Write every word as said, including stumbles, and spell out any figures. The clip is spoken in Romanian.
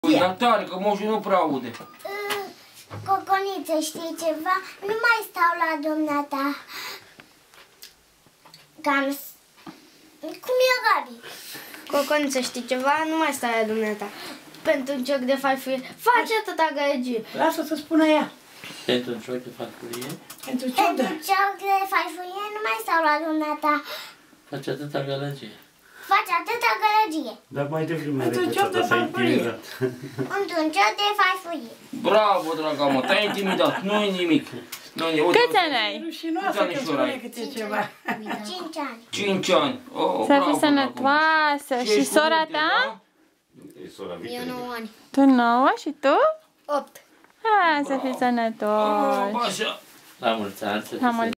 Păi, dar tare, că moșul nu prea aude. Coconiță, știi ceva? Nu mai stau la dumneata. Cam... Cum e, Gabi? Coconiță, știi ceva? Nu mai stai la dumneata. Pentru un cioc de farfurie. Face atâta gălăgie. Lasă să spună ea. Pentru un cioc de farfurie? Pentru cioc de... Pentru cioc de farfurie nu mai stau la dumneata. Face atâta gălăgie. Face atâta gălăgie. Dar mai devreme Într-un cioc de farfurie. Într-un cioc de farfurie. Bravo, draga mă, te-ai intimidat, nu-i nimic. Câți ani ai? Rușinoasă că spune câte ceva. Cinci ani. Cinci ani. Oh, Să bravo, fii sănătoasă. dragă. Și ești sora părinte, ta? da? Eu nouă ani. Tu nouă și tu? Opt. Hai să fii Oh, sănătos. așa. La mulți ani să La mulți